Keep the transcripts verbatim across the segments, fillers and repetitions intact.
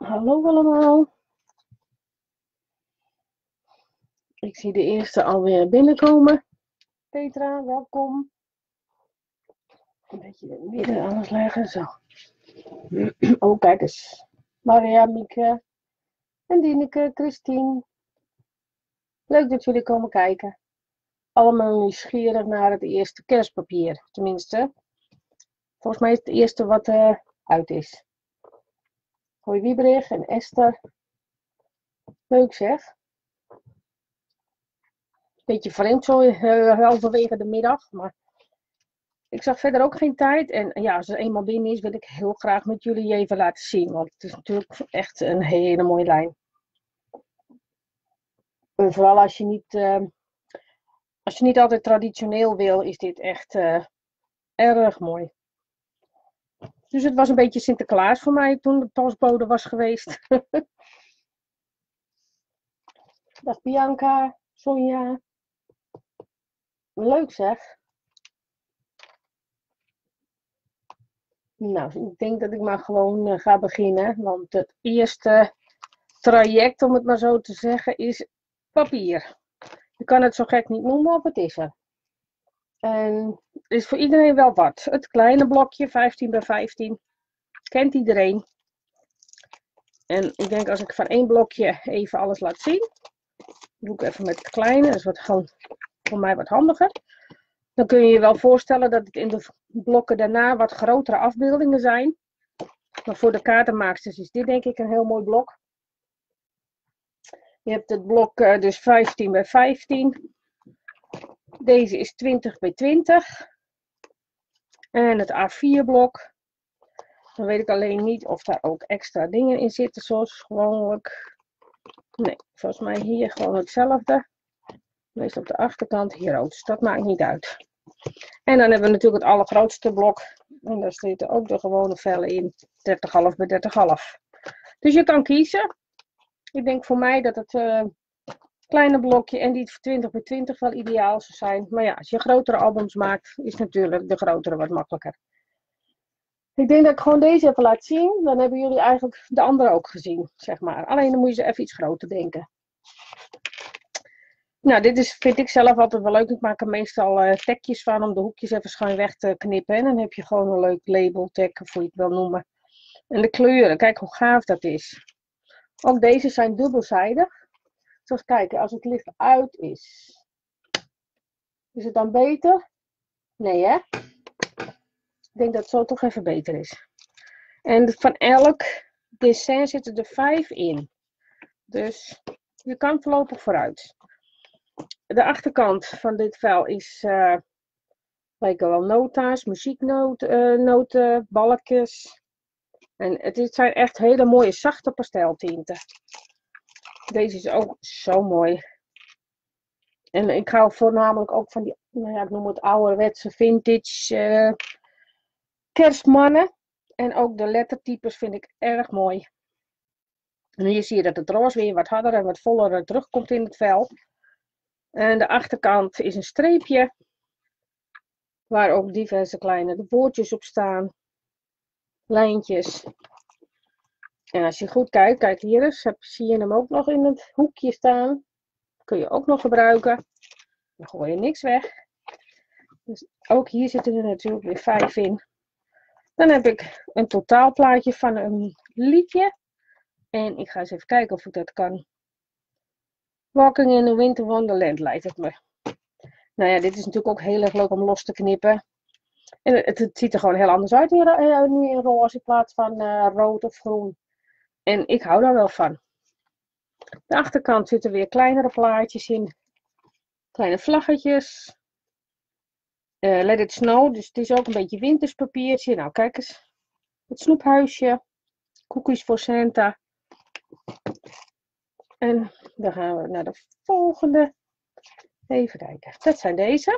Hallo allemaal. Ik zie de eerste alweer binnenkomen. Petra, welkom. Een beetje in het midden alles leggen, zo. Oh, kijk eens. Maria, Mieke en Dieneke, Christine. Leuk dat jullie komen kijken. Allemaal nieuwsgierig naar het eerste kerstpapier. Tenminste, volgens mij is het eerste wat uh, uit is. Hoi Wiebrich en Esther. Leuk zeg. Beetje vreemd zo uh, halverwege de middag, maar ik zag verder ook geen tijd. En ja, als er eenmaal binnen is, wil ik heel graag met jullie even laten zien. Want het is natuurlijk echt een hele mooie lijn. En vooral als je niet, uh, als je niet altijd traditioneel wil, is dit echt uh, erg mooi. Dus het was een beetje Sinterklaas voor mij toen de postbode was geweest. Dag Bianca, Sonja. Leuk zeg. Nou, ik denk dat ik maar gewoon uh, ga beginnen. Want het eerste traject, om het maar zo te zeggen, is papier. Je kan het zo gek niet noemen, of het is er. En het is voor iedereen wel wat. Het kleine blokje, vijftien bij vijftien, kent iedereen. En ik denk als ik van één blokje even alles laat zien, doe ik even met het kleine, dat is wat, voor mij wat handiger. Dan kun je je wel voorstellen dat het in de blokken daarna wat grotere afbeeldingen zijn. Maar voor de kaartenmaaksters is dit denk ik een heel mooi blok. Je hebt het blok uh, dus vijftien bij vijftien. Deze is twintig bij twintig. En het A vier blok. Dan weet ik alleen niet of daar ook extra dingen in zitten, zoals gewoonlijk. Nee, volgens mij hier gewoon hetzelfde. Meestal op de achterkant hier rood, dus dat maakt niet uit. En dan hebben we natuurlijk het allergrootste blok. En daar zitten ook de gewone vellen in. dertig komma vijf bij dertig komma vijf. Dus je kan kiezen. Ik denk voor mij dat het uh, kleine blokje en die twintig bij twintig wel ideaal zou zijn. Maar ja, als je grotere albums maakt, is natuurlijk de grotere wat makkelijker. Ik denk dat ik gewoon deze even laat zien. Dan hebben jullie eigenlijk de andere ook gezien, zeg maar. Alleen dan moet je ze even iets groter denken. Nou, dit is, vind ik zelf altijd wel leuk. Ik maak er meestal uh, tagjes van om de hoekjes even schuin weg te knippen. En dan heb je gewoon een leuk label, tag, of hoe je het wil noemen. En de kleuren, kijk hoe gaaf dat is. Ook deze zijn dubbelzijdig. Zoals kijken, als het licht uit is. Is het dan beter? Nee hè? Ik denk dat het zo toch even beter is. En van elk dessin zitten er vijf in. Dus je kan voorlopig vooruit. De achterkant van dit vel is, uh, lijken wel nota's, muzieknoten, uh, balkjes. En het, het zijn echt hele mooie zachte pasteltinten. Deze is ook zo mooi. En ik hou voornamelijk ook van die, nou ja, ik noem het ouderwetse vintage uh, kerstmannen. En ook de lettertypes vind ik erg mooi. En hier zie je dat het roze weer wat harder en wat voller terugkomt in het vel. En de achterkant is een streepje. Waar ook diverse kleine woordjes op staan. Lijntjes. En als je goed kijkt, kijk hier eens, heb, zie je hem ook nog in het hoekje staan. Kun je ook nog gebruiken. Dan gooi je niks weg. Dus ook hier zitten er natuurlijk weer vijf in. Dan heb ik een totaalplaatje van een liedje. En ik ga eens even kijken of ik dat kan. Walking in a Winter Wonderland lijkt het me. Nou ja, dit is natuurlijk ook heel erg leuk om los te knippen. En het, het ziet er gewoon heel anders uit nu in roze in plaats van uh, rood of groen. En ik hou daar wel van. De achterkant zitten weer kleinere plaatjes in. Kleine vlaggetjes. Uh, Let It Snow, dus het is ook een beetje winterspapiertje. Nou, kijk eens. Het snoephuisje. Cookies voor Santa. En dan gaan we naar de volgende. Even kijken. Dat zijn deze.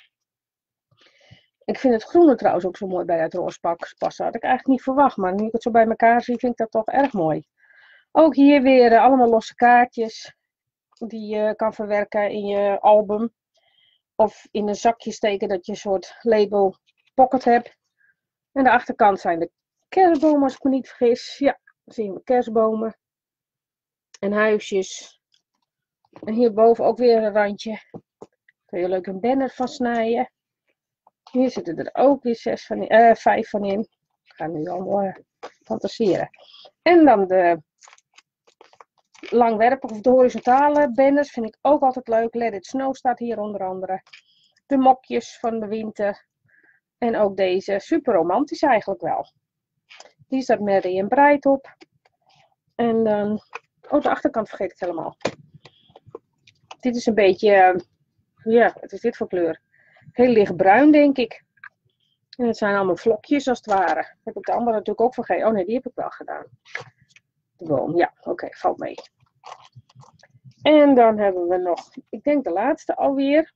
Ik vind het groene trouwens ook zo mooi bij het roze pak passen. Had ik eigenlijk niet verwacht, maar nu ik het zo bij elkaar zie, vind ik dat toch erg mooi. Ook hier weer uh, allemaal losse kaartjes. Die je kan verwerken in je album. Of in een zakje steken dat je een soort label pocket hebt. En de achterkant zijn de kerstbomen als ik me niet vergis. Ja, Dan zien we kerstbomen en huisjes. En hierboven ook weer een randje. Kun je leuk een banner van snijden. Hier zitten er ook weer zes van in, uh, vijf van in. Ik ga nu allemaal uh, fantaseren. En dan de langwerpige of de horizontale banners vind ik ook altijd leuk. Let It Snow staat hier onder andere. De mokjes van de winter. En ook deze, super romantisch eigenlijk wel. Hier staat Merrie en Breit op. En dan, oh, de achterkant vergeet ik helemaal. Dit is een beetje, uh, ja, wat is dit voor kleur? Heel lichtbruin, denk ik. En het zijn allemaal vlokjes als het ware. Heb ik de andere natuurlijk ook vergeten. Oh nee, die heb ik wel gedaan. De boom, ja, oké, okay, valt mee. En dan hebben we nog, ik denk de laatste alweer.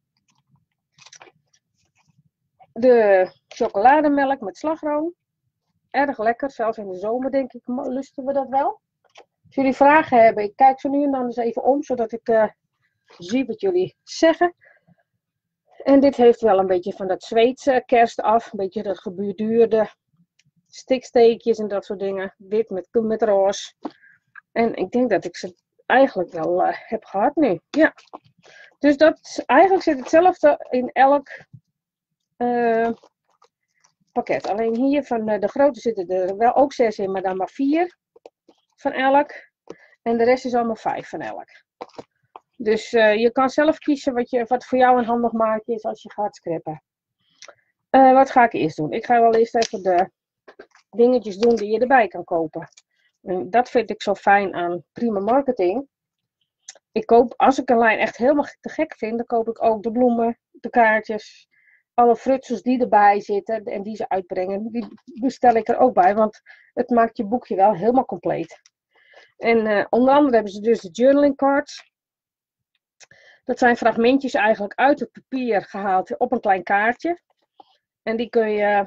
De chocolademelk met slagroom. Erg lekker, zelfs in de zomer denk ik, lusten we dat wel. Als jullie vragen hebben, ik kijk zo nu en dan eens even om, zodat ik uh, zie wat jullie zeggen. En dit heeft wel een beetje van dat Zweedse kerst af. Een beetje dat gebuurduurde stiksteekjes en dat soort dingen. Wit met, met roze. En ik denk dat ik ze eigenlijk wel uh, heb gehad nu. Ja. Dus dat, eigenlijk zit hetzelfde in elk uh, pakket. Alleen hier van uh, de grote zitten er wel ook zes in, maar dan maar vier van elk. En de rest is allemaal vijf van elk. Dus uh, je kan zelf kiezen wat, je, wat voor jou een handig maatje is als je gaat scrappen. Uh, wat ga ik eerst doen? Ik ga wel eerst even de dingetjes doen die je erbij kan kopen. En dat vind ik zo fijn aan Prima Marketing. Ik koop, als ik een lijn echt helemaal te gek vind, dan koop ik ook de bloemen, de kaartjes, alle frutsels die erbij zitten en die ze uitbrengen. Die bestel ik er ook bij, want het maakt je boekje wel helemaal compleet. En uh, onder andere hebben ze dus de journaling cards. Dat zijn fragmentjes eigenlijk uit het papier gehaald op een klein kaartje. En die kun je...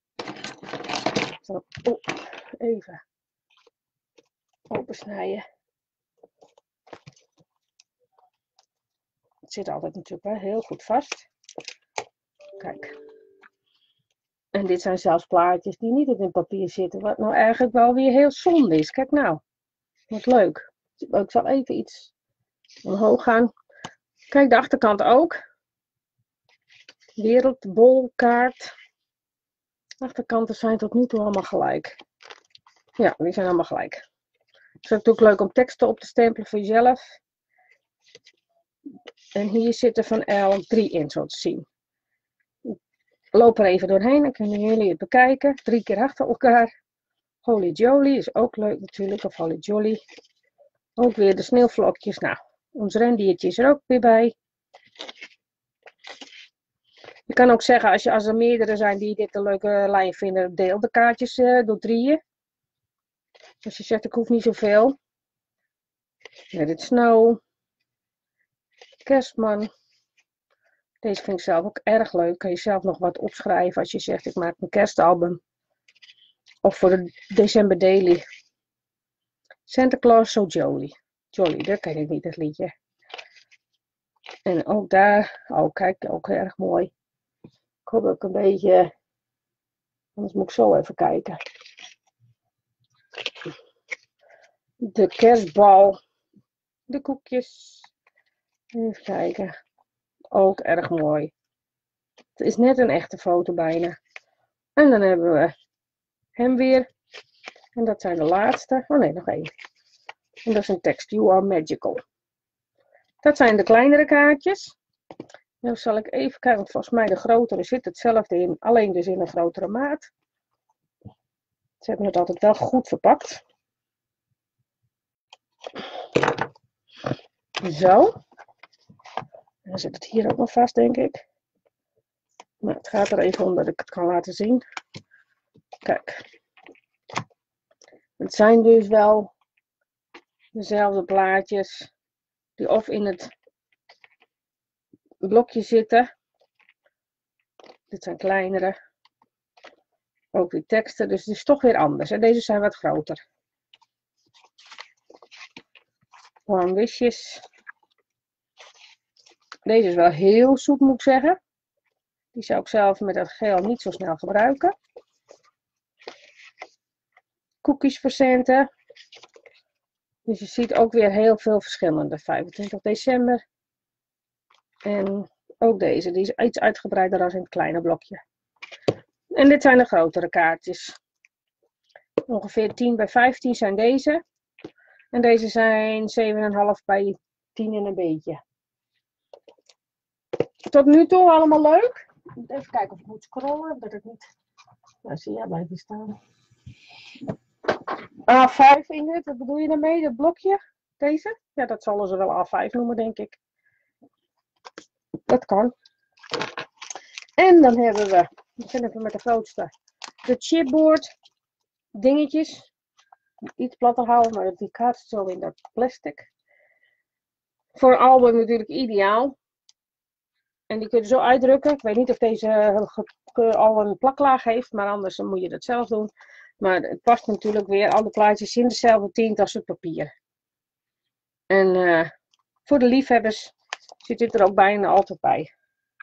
Zo, oh, even opensnijden. Het zit altijd natuurlijk wel heel goed vast. Kijk. En dit zijn zelfs plaatjes die niet in het papier zitten. Wat nou eigenlijk wel weer heel zonde is. Kijk nou. Wat leuk. Ik zal even iets omhoog gaan. Kijk, de achterkant ook. Wereldbolkaart. De achterkanten zijn tot nu toe allemaal gelijk. Ja, die zijn allemaal gelijk. Het is natuurlijk leuk om teksten op te stempelen voor jezelf. En hier zitten van elk drie in, zo te zien. Ik loop er even doorheen, dan kunnen jullie het bekijken. Drie keer achter elkaar. Holy Jolly is ook leuk natuurlijk, of Holy Jolly. Ook weer de sneeuwvlokjes. Nou, ons rendiertje is er ook weer bij. Je kan ook zeggen, als, je, als er meerdere zijn die dit een leuke lijn vinden, deel de kaartjes uh, door drieën. Als je zegt, ik hoef niet zoveel. Let It Snow. Kerstman. Deze vind ik zelf ook erg leuk. Kan je zelf nog wat opschrijven als je zegt, ik maak een kerstalbum. Of voor de December Daily. Santa Claus So Jolly. Jolly, dat ken ik niet, dat liedje. En ook daar, oh kijk, ook erg mooi. Ik hoop ook een beetje, anders moet ik zo even kijken. De kerstbal. De koekjes. Even kijken. Ook erg mooi. Het is net een echte foto bijna. En dan hebben we hem weer. En dat zijn de laatste. Oh nee, nog één. En dat is een tekst. You are magical. Dat zijn de kleinere kaartjes. Nu zal ik even kijken. Want volgens mij de grotere zit hetzelfde in. Alleen dus in een grotere maat. Ze hebben het altijd wel goed verpakt. Zo. En dan zit het hier ook nog vast, denk ik. Maar het gaat er even om dat ik het kan laten zien. Kijk. Het zijn dus wel dezelfde plaatjes die of in het blokje zitten. Dit zijn kleinere. Ook weer teksten, dus het is toch weer anders. En deze zijn wat groter. Warm wishes. Deze is wel heel zoet, moet ik zeggen. Die zou ik zelf met dat geel niet zo snel gebruiken. cookiesverzenden. Dus je ziet ook weer heel veel verschillende. vijfentwintig december. En ook deze, die is iets uitgebreider dan in het kleine blokje. En dit zijn de grotere kaartjes. Ongeveer tien bij vijftien zijn deze. En deze zijn zeven komma vijf bij tien en een beetje. Tot nu toe allemaal leuk. Even kijken of ik moet scrollen. Dat ik niet... Nou, zie je, blijft hier staan. A vijf Ingrid, wat bedoel je daarmee? Dat blokje? Deze? Ja, dat zullen ze wel A vijf noemen, denk ik. Dat kan. En dan hebben we, we beginnen even met de grootste, de chipboard dingetjes. Iets platter houden, maar die kaart zit zo in dat plastic. Voor een album natuurlijk ideaal. En die kun je zo uitdrukken. Ik weet niet of deze al een plaklaag heeft, maar anders moet je dat zelf doen. Maar het past natuurlijk weer, alle plaatjes in dezelfde tint als het papier. En uh, voor de liefhebbers zit dit er ook bijna altijd bij.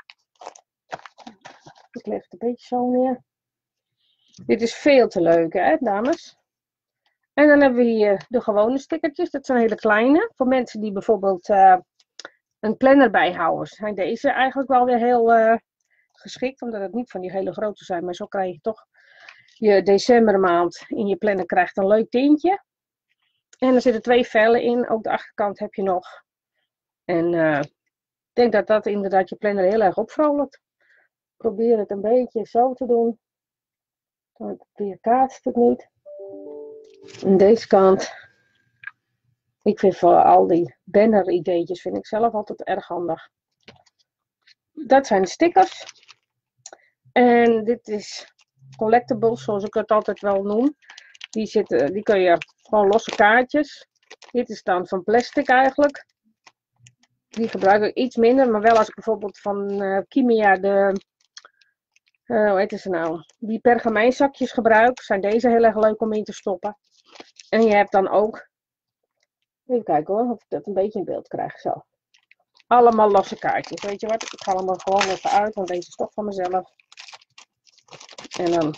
Ik leg het een beetje zo neer. Dit is veel te leuk, hè, dames? En dan hebben we hier de gewone stickertjes. Dat zijn hele kleine. Voor mensen die bijvoorbeeld uh, een planner bijhouden, zijn deze eigenlijk wel weer heel uh, geschikt. Omdat het niet van die hele grote zijn. Maar zo krijg je toch je decembermaand in je planner krijgt een leuk tintje. En er zitten twee vellen in. Ook de achterkant heb je nog. En uh, ik denk dat dat inderdaad je planner heel erg opvrolijkt. Probeer het een beetje zo te doen. Dan weer kaatst het niet. En deze kant. Ik vind voor al die banner ideetjes vind ik zelf altijd erg handig. Dat zijn de stickers. En dit is collectibles, zoals ik het altijd wel noem. Die, zitten, die kun je gewoon losse kaartjes. Dit is dan van plastic eigenlijk. Die gebruik ik iets minder, maar wel als ik bijvoorbeeld van uh, Kimia de, uh, hoe heet ze nou, die pergamijnzakjes gebruik, zijn deze heel erg leuk om in te stoppen. En je hebt dan ook, even kijken hoor, of ik dat een beetje in beeld krijg, zo. Allemaal losse kaartjes, weet je wat, ik ga hem er gewoon even uit, want deze is toch van mezelf. En dan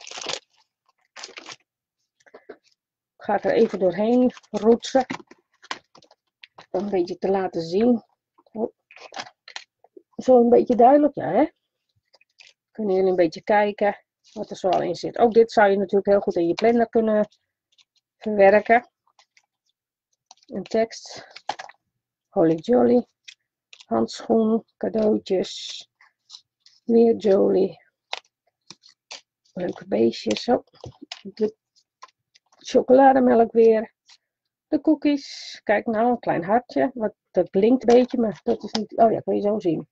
ga ik er even doorheen roetsen. Om een beetje te laten zien. Zo een beetje duidelijk, ja hè. Kunnen jullie een beetje kijken wat er zoal in zit. Ook dit zou je natuurlijk heel goed in je planner kunnen verwerken. Een tekst. Holly Jolly. Handschoen. Cadeautjes. Weer Jolly. Leuke beestjes. Zo. De chocolademelk weer. De cookies. Kijk nou, een klein hartje. Wat, dat blinkt een beetje, maar dat is niet... Oh ja, kun je zo zien.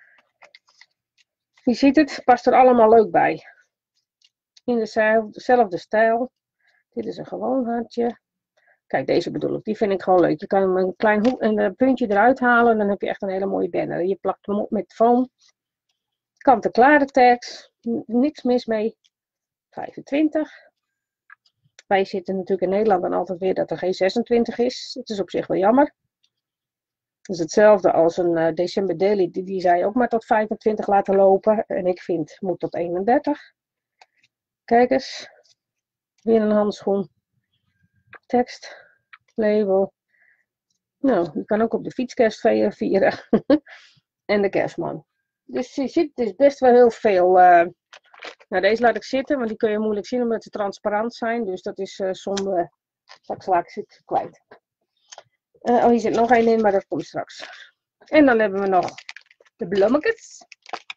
Je ziet het, past er allemaal leuk bij. In dezelfde stijl. Dit is een gewoon hartje. Kijk, deze bedoel ik. Die vind ik gewoon leuk. Je kan hem een klein hoek en een puntje eruit halen. En dan heb je echt een hele mooie banner. Je plakt hem op met foam. Kant-en-klare tags. Niks mis mee. vijfentwintig. Wij zitten natuurlijk in Nederland dan altijd weer dat er geen zesentwintig is. Het is op zich wel jammer. Het is hetzelfde als een uh, December Daily. Die, die zei ook maar tot vijfentwintig laten lopen. En ik vind, moet tot eenendertig. Kijk eens. Weer een handschoen. Tekst. Label. Nou, je kan ook op de fietskerst vieren. En de kerstman. Dus je ziet, het is best wel heel veel. Uh, nou, deze laat ik zitten, want die kun je moeilijk zien omdat ze transparant zijn. Dus dat is uh, zonde. Straks laat ik ze kwijt. Uh, oh, hier zit nog één in, maar dat komt straks. En dan hebben we nog de bloemetjes.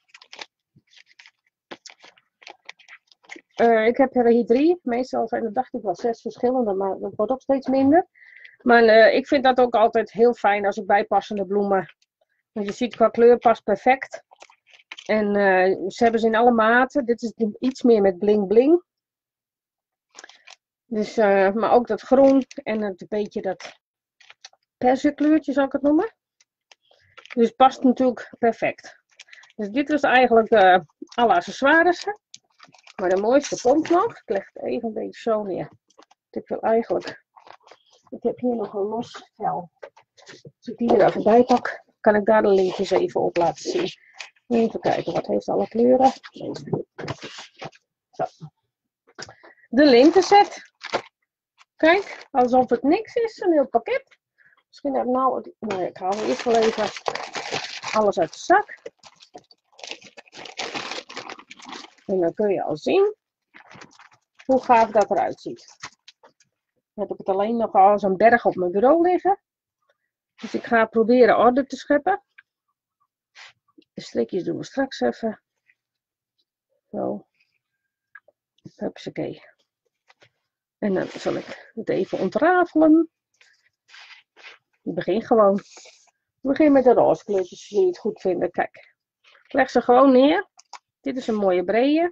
Uh, ik heb er hier drie. Meestal zijn er, dacht ik wel, zes verschillende, maar dat wordt ook steeds minder. Maar uh, ik vind dat ook altijd heel fijn als ik bijpassende bloemen. Want je ziet, qua kleur past perfect. En uh, ze hebben ze in alle maten. Dit is iets meer met bling bling. Dus, uh, maar ook dat groen en het beetje dat perzikkleurtje zou ik het noemen. Dus het past natuurlijk perfect. Dus dit was eigenlijk uh, alle accessoires. Maar de mooiste komt nog. Ik leg het even een beetje zo neer. Ik wil eigenlijk... Ik heb hier nog een los vel. Als ik die er even bij pak, kan ik daar de linkjes even op laten zien. Even kijken, wat heeft alle kleuren? Deze. Zo. De lintenset. Kijk, alsof het niks is, een heel pakket. Misschien dat nou, nou ik haal eerst wel even alles uit de zak. En dan kun je al zien hoe gaaf dat eruit ziet. Dan heb ik het alleen nog als een berg op mijn bureau liggen. Dus ik ga proberen orde te scheppen. De strikjes doen we straks even. Zo. Hupsakee. En dan zal ik het even ontrafelen. Ik begin gewoon. Ik begin met de roze kleurtjes, als jullie het goed vinden. Kijk. Ik leg ze gewoon neer. Dit is een mooie brede.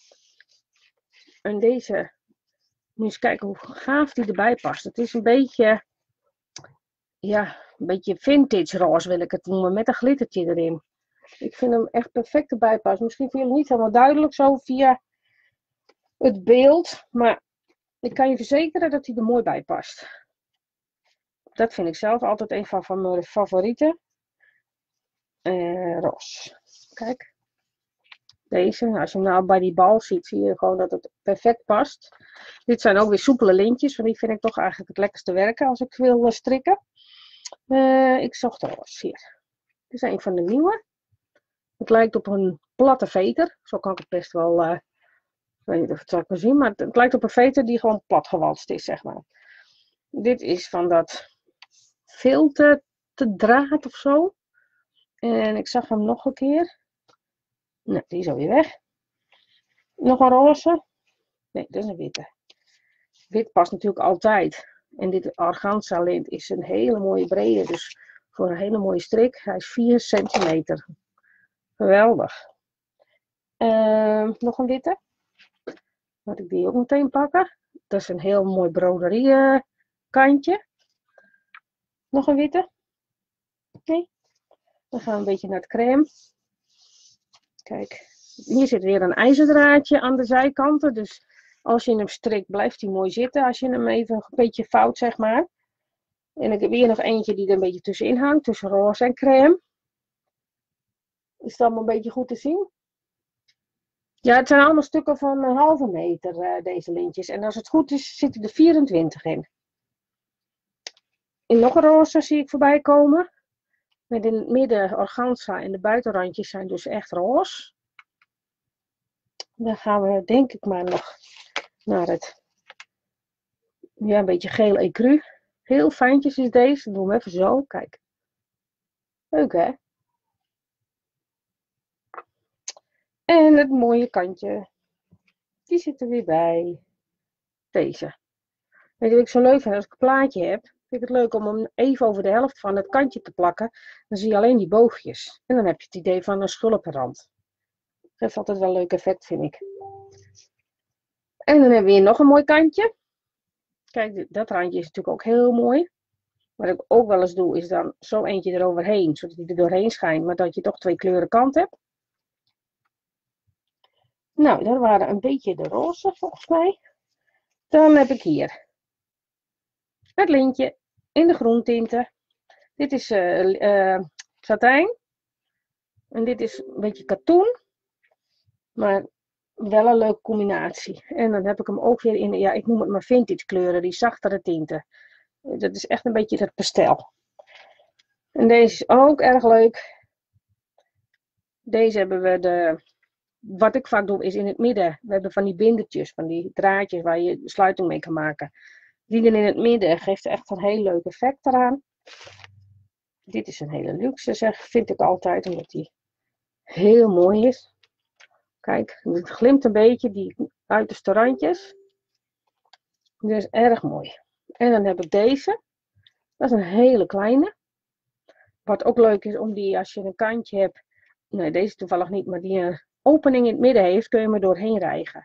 En deze, moet je eens kijken hoe gaaf die erbij past. Het is een beetje, ja, een beetje vintage roze wil ik het noemen. Met een glittertje erin. Ik vind hem echt perfect erbij passen. Misschien vind je het niet helemaal duidelijk zo via het beeld. Maar ik kan je verzekeren dat hij er mooi bij past. Dat vind ik zelf altijd een van, van mijn favorieten. Uh, roze. Kijk. Deze. Als je hem nou bij die bal ziet, zie je gewoon dat het perfect past. Dit zijn ook weer soepele lintjes. Want die vind ik toch eigenlijk het lekkerste werken als ik wil uh, strikken. Uh, ik zocht roze hier. Dit is een van de nieuwe. Het lijkt op een platte veter. Zo kan ik het best wel... Uh, ik weet niet of het zo kan zien. Maar het, het lijkt op een veter die gewoon plat gewalst is, zeg maar. Dit is van dat filter te draad of zo. En ik zag hem nog een keer. Nou, die is alweer weg. Nog een roze. Nee, dat is een witte. Wit past natuurlijk altijd. En dit organza lint is een hele mooie brede. Dus voor een hele mooie strik. Hij is vier centimeter. Geweldig. Uh, nog een witte. Laat ik die ook meteen pakken. Dat is een heel mooi broderie kantje. Nog een witte. Nee. Dan gaan we een beetje naar het crème. Kijk, hier zit weer een ijzerdraadje aan de zijkanten. Dus als je hem strikt, blijft hij mooi zitten. Als je hem even een beetje vouwt, zeg maar. En ik heb hier nog eentje die er een beetje tussenin hangt. Tussen roze en crème. Is het allemaal een beetje goed te zien? Ja, het zijn allemaal stukken van een halve meter, uh, deze lintjes. En als het goed is, zitten er vierentwintig in. En nog een roze zie ik voorbij komen. Met in het midden organza en de buitenrandjes zijn dus echt roze. Dan gaan we denk ik maar nog naar het, ja, een beetje geel ecru. Heel fijntjes is deze. Dan doen we even zo, kijk. Leuk hè? En het mooie kantje, die zit er weer bij. Deze. Weet je wat ik zo leuk vind? Als ik een plaatje heb, vind ik het leuk om hem even over de helft van het kantje te plakken. Dan zie je alleen die boogjes. En dan heb je het idee van een schulpenrand. Dat geeft altijd wel een leuk effect, vind ik. En dan hebben we hier nog een mooi kantje. Kijk, dat randje is natuurlijk ook heel mooi. Wat ik ook wel eens doe, is dan zo eentje eroverheen. Zodat hij er doorheen schijnt, maar dat je toch twee kleuren kant hebt. Nou, dat waren een beetje de roze volgens mij. Dan heb ik hier het lintje in de groentinten. Dit is uh, uh, satijn. En dit is een beetje katoen. Maar wel een leuke combinatie. En dan heb ik hem ook weer in, ja, ik noem het maar vintage kleuren. Die zachtere tinten. Dat is echt een beetje het pastel. En deze is ook erg leuk. Deze hebben we de... Wat ik vaak doe is in het midden. We hebben van die bindertjes, van die draadjes waar je sluiting mee kan maken. Die er in het midden geeft echt een heel leuk effect eraan. Dit is een hele luxe, zeg, vind ik altijd, omdat die heel mooi is. Kijk, het glimt een beetje, die uiterste randjes. Die is erg mooi. En dan heb ik deze. Dat is een hele kleine. Wat ook leuk is, om die, als je een kantje hebt. Nee, deze toevallig niet, maar die een opening in het midden heeft, kun je hem er doorheen rijgen.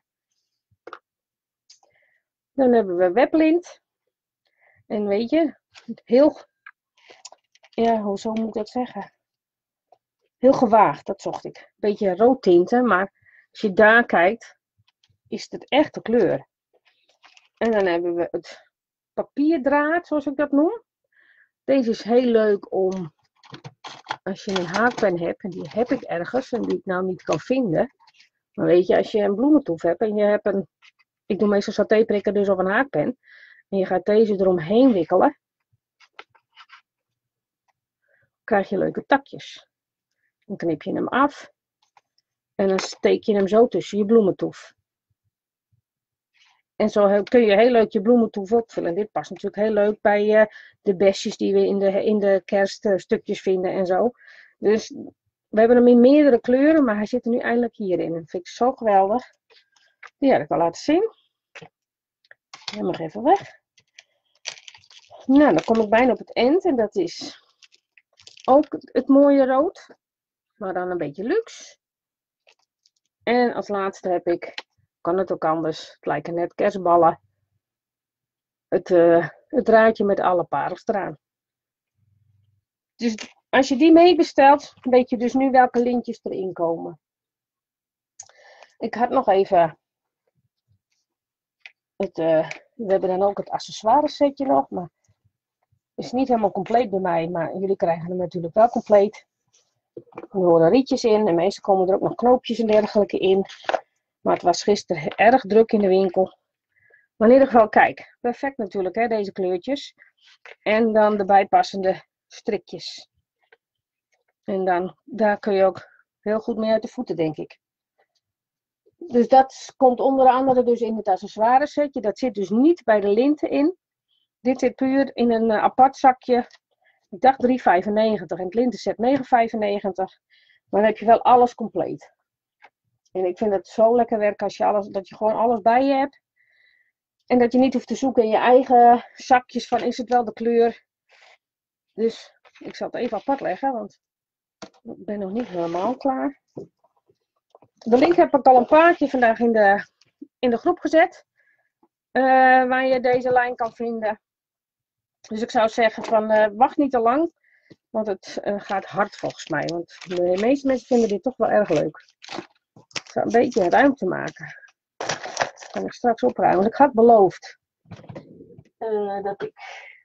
Dan hebben we weblint. En weet je, heel, ja, hoezo moet ik dat zeggen? Heel gewaagd, dat zocht ik. Beetje rood tinten, maar als je daar kijkt, is het echt de kleur. En dan hebben we het papierdraad, zoals ik dat noem. Deze is heel leuk om, als je een haakpen hebt, en die heb ik ergens, en die ik nou niet kan vinden. Maar weet je, als je een bloementoef hebt en je hebt een, ik doe meestal satéprikker dus op een haakpen. En je gaat deze eromheen wikkelen. Dan krijg je leuke takjes. Dan knip je hem af. En dan steek je hem zo tussen je bloementoef. En zo kun je heel leuk je bloementoef opvullen. Dit past natuurlijk heel leuk bij uh, de besjes die we in de, in de kerststukjes vinden en zo. Dus we hebben hem in meerdere kleuren, maar hij zit er nu eindelijk hierin. Dat vind ik zo geweldig. Die had ik al laten zien. Hij mag even weg. Nou, dan kom ik bijna op het eind. En dat is ook het mooie rood. Maar dan een beetje luxe. En als laatste heb ik, kan het ook anders, het lijken net kerstballen. Het, uh, het draadje met alle parels eraan. Dus als je die mee bestelt, weet je dus nu welke lintjes erin komen. Ik had nog even het, uh, we hebben dan ook het accessoires setje nog, maar het is niet helemaal compleet bij mij, maar jullie krijgen hem natuurlijk wel compleet. Er horen rietjes in en meestal komen er ook nog knoopjes en dergelijke in. Maar het was gisteren erg druk in de winkel. Maar in ieder geval, kijk, perfect natuurlijk hè, deze kleurtjes. En dan de bijpassende strikjes. En dan, daar kun je ook heel goed mee uit de voeten, denk ik. Dus dat komt onder andere dus in het accessoires setje. Dat zit dus niet bij de linten in. Dit zit puur in een uh, apart zakje. Ik dacht drie vijfennegentig en het lintenset negen vijfennegentig. Maar dan heb je wel alles compleet. En ik vind het zo lekker werken als je alles, dat je gewoon alles bij je hebt. En dat je niet hoeft te zoeken in je eigen zakjes van is het wel de kleur. Dus ik zal het even apart leggen, want ik ben nog niet helemaal klaar. De link heb ik al een paar keer vandaag in de, in de groep gezet. Uh, waar je deze lijn kan vinden. Dus ik zou zeggen van uh, wacht niet te lang. Want het uh, gaat hard volgens mij. Want de meeste mensen vinden dit toch wel erg leuk. Ik zal een beetje ruimte maken. Dat kan ik straks opruimen. Want ik had beloofd. Uh, dat ik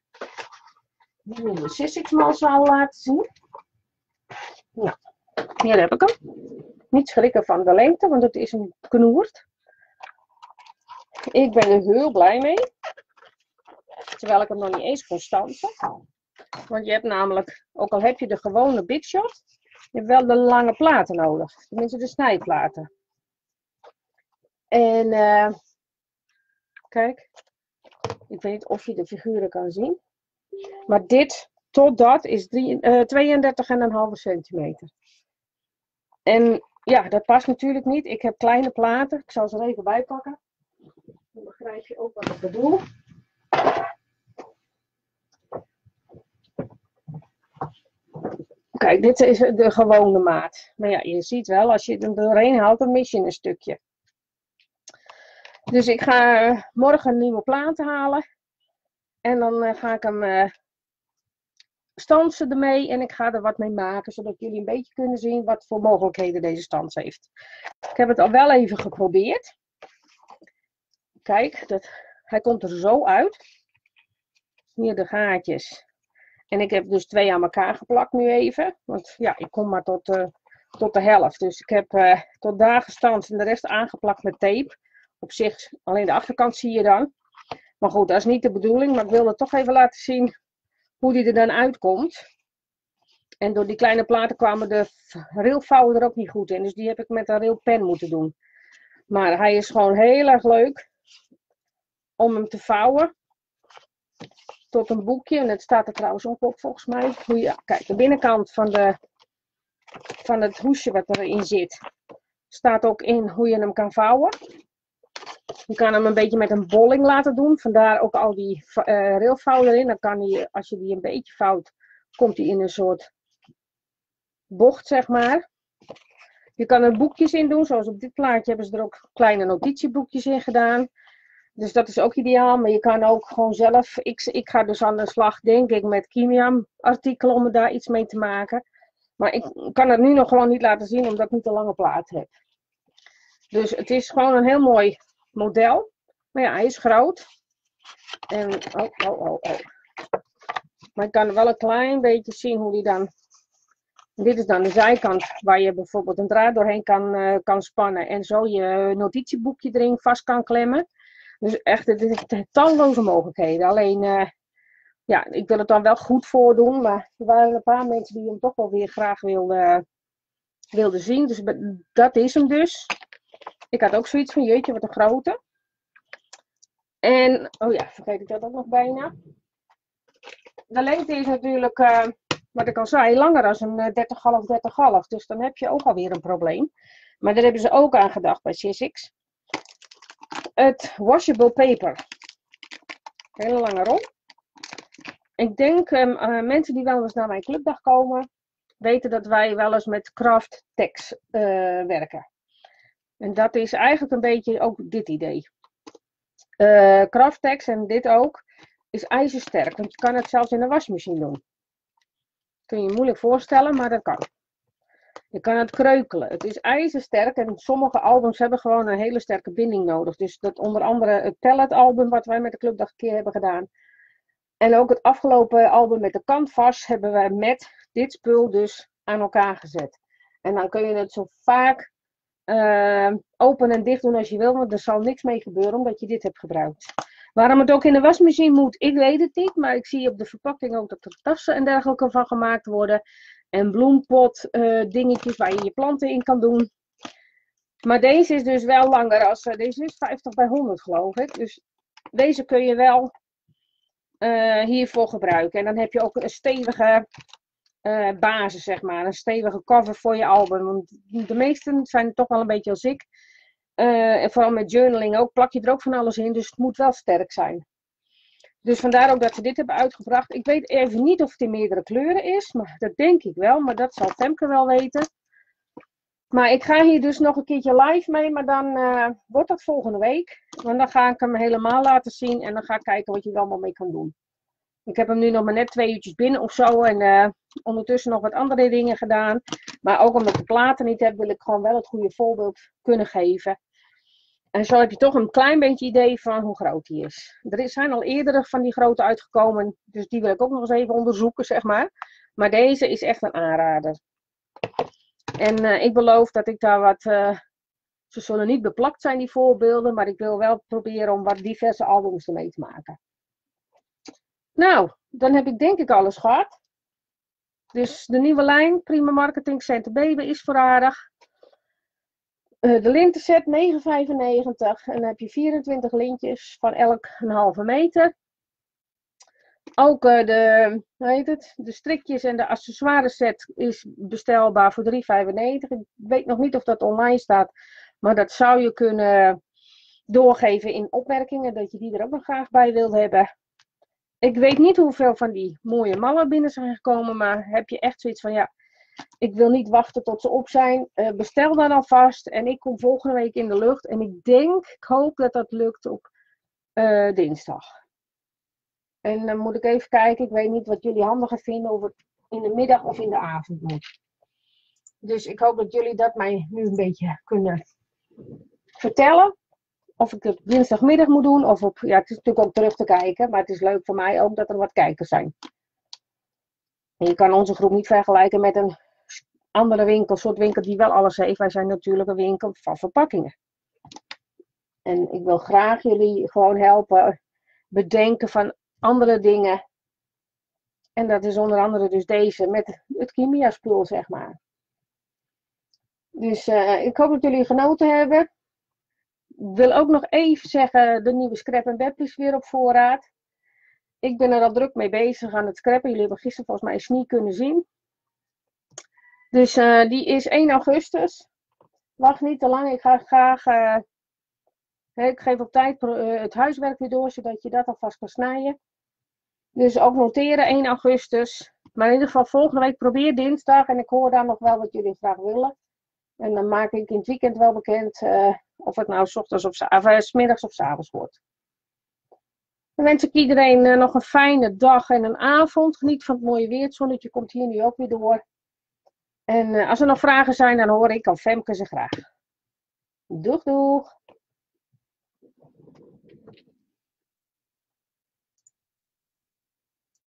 nu de Sissixmal zou laten zien. Nou, hier heb ik hem. Niet schrikken van de lengte. Want het is een knoert. Ik ben er heel blij mee. Terwijl ik hem nog niet eens kon stansen. Want je hebt namelijk, ook al heb je de gewone Big Shot, je hebt wel de lange platen nodig. Tenminste de snijplaten. En uh, kijk, ik weet niet of je de figuren kan zien. Maar dit tot dat is uh, tweeëndertig komma vijf centimeter. En ja, dat past natuurlijk niet. Ik heb kleine platen. Ik zal ze er even bij pakken. Dan begrijp je ook wat ik bedoel. Kijk, dit is de gewone maat. Maar ja, je ziet wel, als je er doorheen haalt, dan mis je een stukje. Dus ik ga morgen een nieuwe platen halen. En dan uh, ga ik hem uh, stansen ermee. En ik ga er wat mee maken, zodat jullie een beetje kunnen zien wat voor mogelijkheden deze stans heeft. Ik heb het al wel even geprobeerd. Kijk, dat, hij komt er zo uit. Hier de gaatjes. En ik heb dus twee aan elkaar geplakt nu even. Want ja, ik kom maar tot, uh, tot de helft. Dus ik heb uh, tot daar gestanst en de rest aangeplakt met tape. Op zich, alleen de achterkant zie je dan. Maar goed, dat is niet de bedoeling. Maar ik wilde toch even laten zien hoe die er dan uitkomt. En door die kleine platen kwamen de railvouwen er ook niet goed in. Dus die heb ik met een railpen moeten doen. Maar hij is gewoon heel erg leuk om hem te vouwen. Tot een boekje. En het staat er trouwens ook op volgens mij. Hoe je, kijk, de binnenkant van, de, van het hoesje wat erin zit. Staat ook in hoe je hem kan vouwen. Je kan hem een beetje met een bolling laten doen. Vandaar ook al die uh, railvouwen erin. Dan kan hij, als je die een beetje vouwt, komt hij in een soort bocht, zeg maar. Je kan er boekjes in doen. Zoals op dit plaatje hebben ze er ook kleine notitieboekjes in gedaan. Dus dat is ook ideaal. Maar je kan ook gewoon zelf. Ik, ik ga dus aan de slag, denk ik, met Kimiam artikelen om er daar iets mee te maken. Maar ik kan het nu nog gewoon niet laten zien, omdat ik niet een lange plaat heb. Dus het is gewoon een heel mooi model. Maar ja, hij is groot. En, oh, oh, oh, oh. Maar ik kan wel een klein beetje zien hoe die dan. Dit is dan de zijkant waar je bijvoorbeeld een draad doorheen kan, uh, kan spannen. En zo je notitieboekje erin vast kan klemmen. Dus echt, het is talloze mogelijkheden. Alleen, uh, ja, ik wil het dan wel goed voordoen. Maar er waren een paar mensen die hem toch wel weer graag wilden, wilden zien. Dus dat is hem dus. Ik had ook zoiets van, jeetje, wat een grote. En, oh ja, vergeet ik dat ook nog bijna. De lengte is natuurlijk, uh, wat ik al zei, langer dan een uh, dertig komma vijf, dertig komma vijf. Dus dan heb je ook alweer een probleem. Maar daar hebben ze ook aan gedacht bij Sizzix. Het washable paper. Hele lange rol. Ik denk, um, uh, mensen die wel eens naar mijn clubdag komen, weten dat wij wel eens met craft tags uh, werken. En dat is eigenlijk een beetje ook dit idee. Uh, craft tags en dit ook, is ijzersterk. Want je kan het zelfs in de wasmachine doen. Kun je je moeilijk voorstellen, maar dat kan. Je kan het kreukelen. Het is ijzersterk en sommige albums hebben gewoon een hele sterke binding nodig. Dus dat onder andere het Pallet album wat wij met de clubdag een keer hebben gedaan. En ook het afgelopen album met de canvas hebben we met dit spul dus aan elkaar gezet. En dan kun je het zo vaak uh, open en dicht doen als je wil, want er zal niks mee gebeuren omdat je dit hebt gebruikt. Waarom het ook in de wasmachine moet, ik weet het niet. Maar ik zie op de verpakking ook dat er tassen en dergelijke van gemaakt worden. En bloempot uh, dingetjes waar je je planten in kan doen. Maar deze is dus wel langer als, uh, deze is vijftig bij honderd geloof ik. Dus deze kun je wel uh, hiervoor gebruiken. En dan heb je ook een stevige uh, basis zeg maar. Een stevige cover voor je album. Want de meesten zijn toch wel een beetje als ik. Uh, en vooral met journaling ook, plak je er ook van alles in. Dus het moet wel sterk zijn. Dus vandaar ook dat ze dit hebben uitgebracht. Ik weet even niet of het in meerdere kleuren is. Maar dat denk ik wel. Maar dat zal Femke wel weten. Maar ik ga hier dus nog een keertje live mee. Maar dan uh, wordt dat volgende week. Want dan ga ik hem helemaal laten zien. En dan ga ik kijken wat je er allemaal mee kan doen. Ik heb hem nu nog maar net twee uurtjes binnen of zo. En uh, ondertussen nog wat andere dingen gedaan. Maar ook omdat ik de platen niet heb, wil ik gewoon wel het goede voorbeeld kunnen geven. En zo heb je toch een klein beetje idee van hoe groot die is. Er zijn al eerdere van die grote uitgekomen. Dus die wil ik ook nog eens even onderzoeken, zeg maar. Maar deze is echt een aanrader. En uh, ik beloof dat ik daar wat... Uh, ze zullen niet beplakt zijn, die voorbeelden. Maar ik wil wel proberen om wat diverse albums ermee te maken. Nou, dan heb ik denk ik alles gehad. Dus de nieuwe lijn, Prima Marketing, Center Baby, is voorradig. Uh, de lintenset negen vijfennegentig. En dan heb je vierentwintig lintjes van elk een halve meter. Ook uh, de, hoe heet het, de strikjes en de accessoires set is bestelbaar voor drie vijfennegentig. Ik weet nog niet of dat online staat. Maar dat zou je kunnen doorgeven in opmerkingen. Dat je die er ook nog graag bij wilt hebben. Ik weet niet hoeveel van die mooie mallen binnen zijn gekomen. Maar heb je echt zoiets van ja... Ik wil niet wachten tot ze op zijn. Uh, bestel dan alvast. En ik kom volgende week in de lucht. En ik denk, ik hoop dat dat lukt op uh, dinsdag. En dan moet ik even kijken. Ik weet niet wat jullie handiger vinden. Of het in de middag of in de avond moet. Dus ik hoop dat jullie dat mij nu een beetje kunnen vertellen. Of ik het dinsdagmiddag moet doen. Of op, ja, het is natuurlijk ook terug te kijken. Maar het is leuk voor mij ook dat er wat kijkers zijn. En je kan onze groep niet vergelijken met een andere winkel, soort winkel die wel alles heeft. Wij zijn natuurlijk een winkel van verpakkingen. En ik wil graag jullie gewoon helpen bedenken van andere dingen. En dat is onder andere dus deze met het Kimia spul, zeg maar. Dus uh, ik hoop dat jullie genoten hebben. Ik wil ook nog even zeggen, de nieuwe Scrap en Web is weer op voorraad. Ik ben er al druk mee bezig aan het scrappen. Jullie hebben gisteren volgens mij een sneak kunnen zien. Dus uh, die is één augustus. Wacht niet te lang. Ik ga graag... Uh, ik geef op tijd uh, het huiswerk weer door, zodat je dat alvast kan snijden. Dus ook noteren één augustus. Maar in ieder geval volgende week probeer dinsdag. En ik hoor dan nog wel wat jullie graag willen. En dan maak ik in het weekend wel bekend uh, of het nou 's ochtends of 's uh, 's middags of 's avonds wordt. Dan wens ik iedereen uh, nog een fijne dag en een avond. Geniet van het mooie weer. Het zonnetje komt hier nu ook weer door. En uh, als er nog vragen zijn, dan hoor ik aan Femke ze graag. Doeg doeg!